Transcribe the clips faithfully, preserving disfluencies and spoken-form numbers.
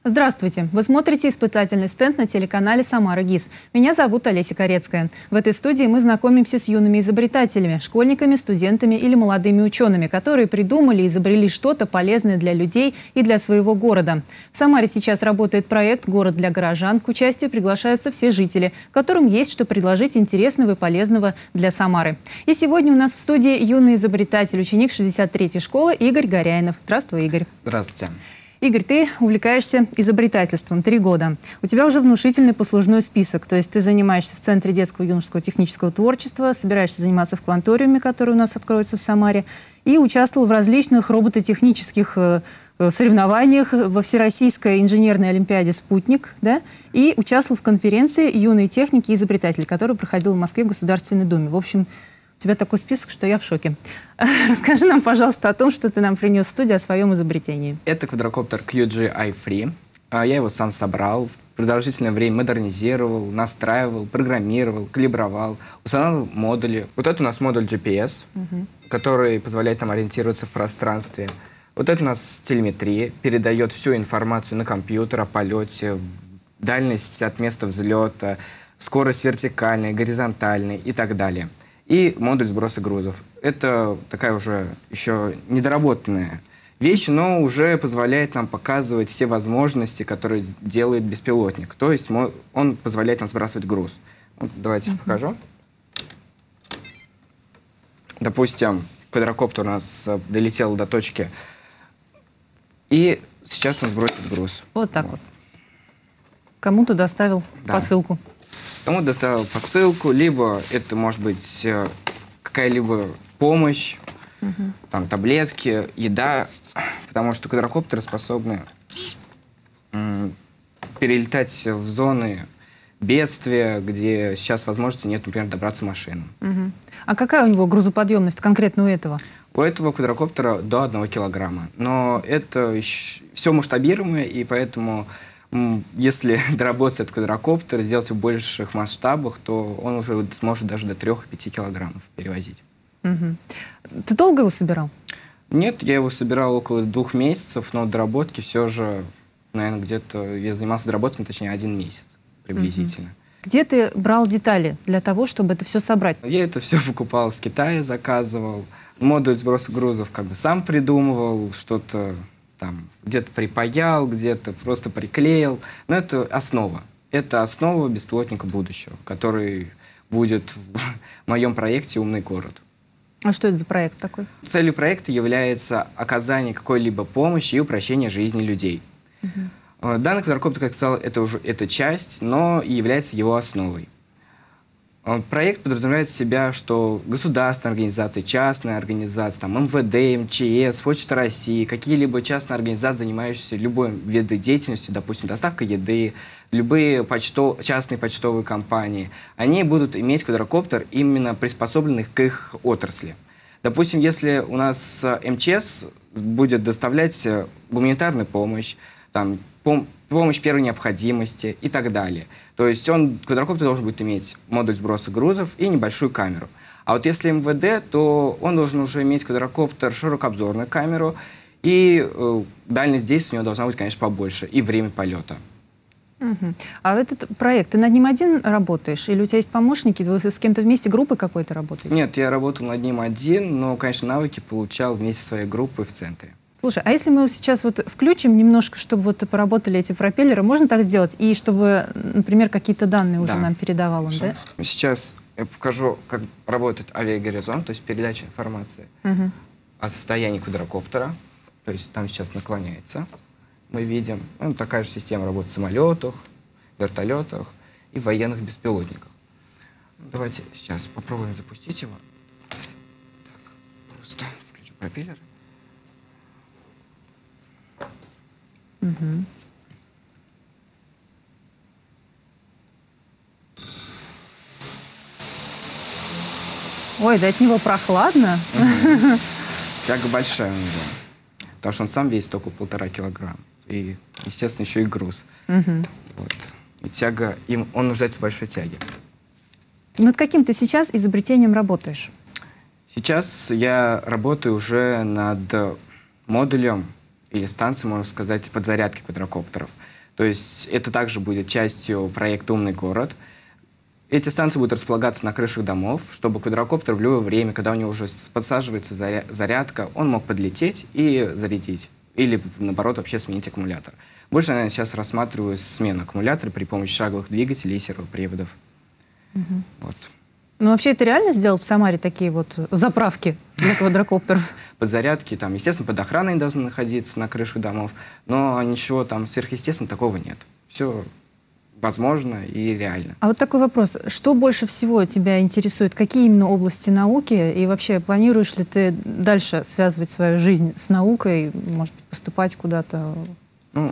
Здравствуйте! Вы смотрите испытательный стенд на телеканале «Самара ГИС». Меня зовут Олеся Корецкая. В этой студии мы знакомимся с юными изобретателями, школьниками, студентами или молодыми учеными, которые придумали и изобрели что-то полезное для людей и для своего города. В Самаре сейчас работает проект «Город для горожан». К участию приглашаются все жители, которым есть что предложить интересного и полезного для Самары. И сегодня у нас в студии юный изобретатель, ученик шестьдесят третьей школы Игорь Горяинов. Здравствуй, Игорь. Здравствуйте. Игорь, ты увлекаешься изобретательством три года. У тебя уже внушительный послужной список. То есть ты занимаешься в Центре детского и юношеского технического творчества, собираешься заниматься в кванториуме, который у нас откроется в Самаре, и участвовал в различных робототехнических э, соревнованиях во Всероссийской инженерной олимпиаде «Спутник», да? И участвовал в конференции «Юные техники и изобретатели», которая проходила в Москве в Государственной Думе. В общем, у тебя такой список, что я в шоке. Расскажи нам, пожалуйста, о том, что ты нам принес в студию, о своем изобретении. Это квадрокоптер кью джи ай три. Я его сам собрал, в продолжительное время модернизировал, настраивал, программировал, калибровал, устанавливал модули. Вот это у нас модуль джи пи эс, угу. который позволяет нам ориентироваться в пространстве. Вот это у нас телеметрия, передает всю информацию на компьютер о полете, дальность от места взлета, скорость вертикальная, горизонтальная и так далее. И модуль сброса грузов. Это такая уже еще недоработанная вещь, но уже позволяет нам показывать все возможности, которые делает беспилотник. То есть он позволяет нам сбрасывать груз. Вот давайте uh-huh. покажу. Допустим, квадрокоптер у нас долетел до точки, и сейчас он сбросит груз. Вот так вот. вот. Кому-то доставил да. посылку. Кому доставил посылку, либо это может быть какая-либо помощь, угу. там таблетки, еда, потому что квадрокоптеры способны перелетать в зоны бедствия, где сейчас возможности нет, например, добраться машинам. Угу. А какая у него грузоподъемность конкретно у этого? У этого квадрокоптера до одного килограмма. Но это еще все масштабируемое, и поэтому если доработать этот квадрокоптер, сделать в больших масштабах, то он уже сможет даже до трёх-пяти килограммов перевозить. Угу. Ты долго его собирал? Нет, я его собирал около двух месяцев, но доработки все же, наверное, где-то... Я занимался доработкой, точнее, один месяц приблизительно. Угу. Где ты брал детали для того, чтобы это все собрать? Я это все покупал с Китая, заказывал. Модуль сброса грузов как бы сам придумывал, что-то... Там где-то припаял, где-то просто приклеил. Но это основа. Это основа беспилотника будущего, который будет в моем проекте «Умный город». А что это за проект такой? Целью проекта является оказание какой-либо помощи и упрощение жизни людей. Угу. Данный квадрокоптер, как я сказал, это уже эта часть, но и является его основой. Проект подразумевает в себя, что государственные организации, частные организации, там, эм вэ дэ, эм че эс, Почта России, какие-либо частные организации, занимающиеся любой видом деятельности, допустим, доставка еды, любые почто... частные почтовые компании, они будут иметь квадрокоптер, именно приспособленный к их отрасли. Допустим, если у нас эм че эс будет доставлять гуманитарную помощь, там, пом помощь первой необходимости и так далее. То есть он, квадрокоптер должен будет иметь модуль сброса грузов и небольшую камеру. А вот если эм вэ дэ, то он должен уже иметь квадрокоптер, широкообзорную камеру, и э, дальность действия у него должна быть, конечно, побольше, и время полета. Угу. А этот проект, ты над ним один работаешь? Или у тебя есть помощники? Вы с кем-то вместе, группой какой-то работаете? Нет, я работал над ним один, но, конечно, навыки получал вместе со своей группой в центре. Слушай, а если мы сейчас вот включим немножко, чтобы вот поработали эти пропеллеры, можно так сделать? И чтобы, например, какие-то данные уже да. нам передавал он, да? Сейчас я покажу, как работает авиагоризонт, то есть передача информации угу. о состоянии квадрокоптера. То есть там сейчас наклоняется. Мы видим, ну, такая же система работает в самолетах, вертолетах и военных беспилотниках. Давайте сейчас попробуем запустить его. Так, просто включу пропеллер. Угу. Ой, да от него прохладно. Угу. Тяга большая у него, потому что он сам весит около полтора килограмма. И, естественно, еще и груз. Угу. Вот. И тяга, им, он нуждается в большой тяге. Над каким ты сейчас изобретением работаешь? Сейчас я работаю уже над модулем или станции, можно сказать, подзарядки квадрокоптеров. То есть это также будет частью проекта «Умный город». Эти станции будут располагаться на крышах домов, чтобы квадрокоптер в любое время, когда у него уже подсаживается зарядка, он мог подлететь и зарядить. Или, наоборот, вообще сменить аккумулятор. Больше я сейчас рассматриваю смену аккумулятора при помощи шаговых двигателей и сервоприводов. Угу. Вот. Ну, вообще, это реально сделать в Самаре такие вот заправки для квадрокоптеров? Подзарядки там, естественно, под охраной должны находиться на крышах домов, но ничего там сверхъестественного такого нет. Все возможно и реально. А вот такой вопрос. Что больше всего тебя интересует? Какие именно области науки? И вообще, планируешь ли ты дальше связывать свою жизнь с наукой? Может быть, поступать куда-то? Ну,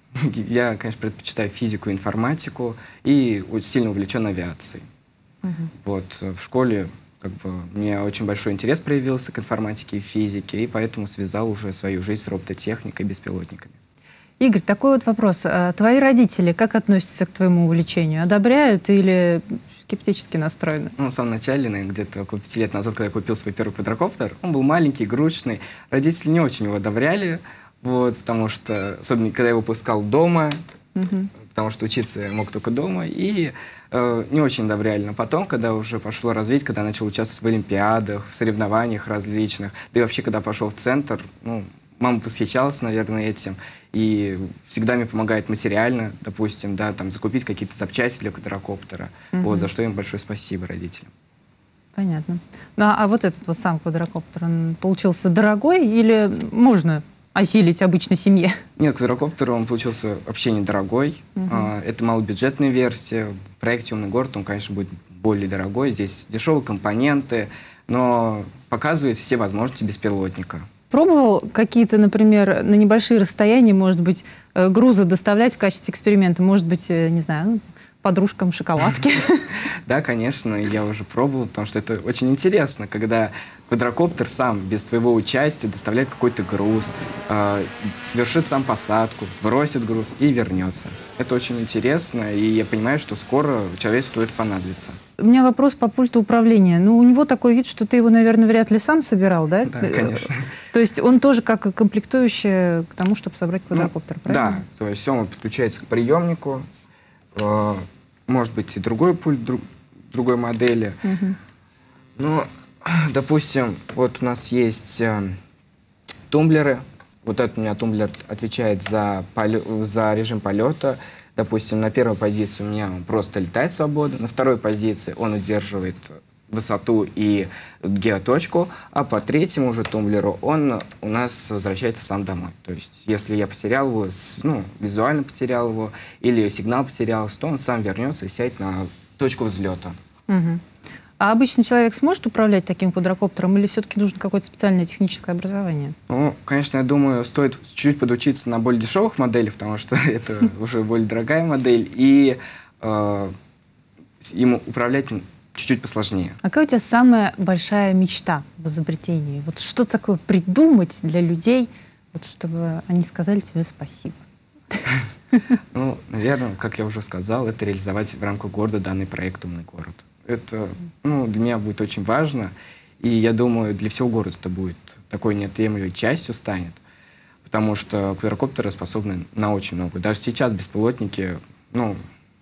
я, конечно, предпочитаю физику, информатику и сильно увлечен авиацией. Угу. Вот, в школе как бы, у меня очень большой интерес проявился к информатике и физике, и поэтому связал уже свою жизнь с робототехникой и беспилотниками. Игорь, такой вот вопрос. Твои родители как относятся к твоему увлечению? Одобряют или скептически настроены? Ну, в самом начале, наверное, где-то около пяти лет назад, когда я купил свой первый квадрокоптер, он был маленький, игрушечный. Родители не очень его одобряли, вот, потому что, особенно когда я его пускал дома, угу. потому что учиться я мог только дома, и э, не очень одобряли. Но потом, когда уже пошло развитие, когда я начал участвовать в олимпиадах, в соревнованиях различных, да и вообще, когда пошел в центр, ну, мама восхищалась, наверное, этим, и всегда мне помогает материально, допустим, да, там, закупить какие-то запчасти для квадрокоптера, угу. вот, за что им большое спасибо родителям. Понятно. Ну, а вот этот вот сам квадрокоптер, он получился дорогой или можно осилить обычной семье? Нет, квадрокоптер, он получился вообще недорогой. Угу. А, это малобюджетная версия. В проекте «Умный город» он, конечно, будет более дорогой. Здесь дешевые компоненты, но показывает все возможности беспилотника. Пробовал какие-то, например, на небольшие расстояния, может быть, грузы доставлять в качестве эксперимента? Может быть, не знаю, подружкам шоколадки? Да, конечно, я уже пробовал, потому что это очень интересно, когда квадрокоптер сам, без твоего участия, доставляет какой-то груз, э, совершит сам посадку, сбросит груз и вернется. Это очень интересно, и я понимаю, что скоро человечеству это понадобится. У меня вопрос по пульту управления. Ну, у него такой вид, что ты его, наверное, вряд ли сам собирал, да? Да, конечно. То есть он тоже как комплектующий к тому, чтобы собрать квадрокоптер, ну, правильно? Да, то есть он подключается к приемнику, э, может быть, и другой пульт друг, другой модели. Угу. Но, допустим, вот у нас есть э, тумблеры. Вот этот у меня тумблер отвечает за, поле, за режим полета. Допустим, на первой позиции у меня он просто летает свободно, на второй позиции он удерживает высоту и геоточку, а по третьему уже тумблеру он у нас возвращается сам домой. То есть, если я потерял его, ну, визуально потерял его, или сигнал потерялся, то он сам вернется и сядет на точку взлета. Угу. А обычный человек сможет управлять таким квадрокоптером, или все-таки нужно какое-то специальное техническое образование? Ну, конечно, я думаю, стоит чуть-чуть подучиться на более дешевых моделях, потому что это уже более дорогая модель, и э, им управлять чуть-чуть посложнее. А какая у тебя самая большая мечта в изобретении? Вот что такое придумать для людей, вот, чтобы они сказали тебе спасибо? Ну, наверное, как я уже сказал, это реализовать в рамках города данный проект «Умный город». Это, ну, для меня будет очень важно, и я думаю, для всего города это будет такой неотъемлемой частью станет, потому что квадрокоптеры способны на очень много. Даже сейчас беспилотники, ну,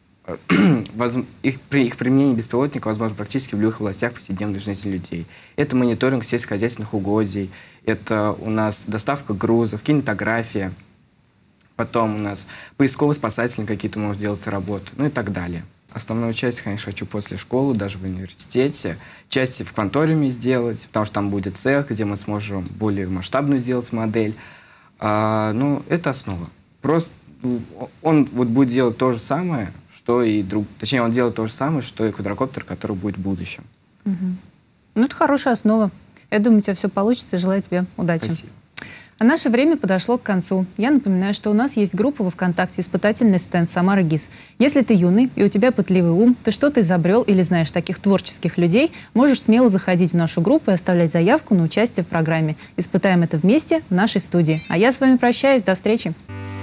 их, при их применении беспилотника возможно практически в любых областях повседневной жизни людей. Это мониторинг сельскохозяйственных угодий, это у нас доставка грузов, кинематография, потом у нас поисково-спасательные какие-то может делать работы, ну и так далее. Основную часть, конечно, хочу после школы, даже в университете, части в кванториуме сделать, потому что там будет цех, где мы сможем более масштабную сделать модель. А, ну, это основа. Просто он вот будет делать то же самое, что и друг... Точнее, он делает то же самое, что и квадрокоптер, который будет в будущем. Угу. Ну, это хорошая основа. Я думаю, у тебя все получится. Желаю тебе удачи. Спасибо. А наше время подошло к концу. Я напоминаю, что у нас есть группа во ВКонтакте «Испытательный стенд Самара ГИС». Если ты юный и у тебя пытливый ум, ты что-то изобрел или знаешь таких творческих людей, можешь смело заходить в нашу группу и оставлять заявку на участие в программе. Испытаем это вместе в нашей студии. А я с вами прощаюсь. До встречи.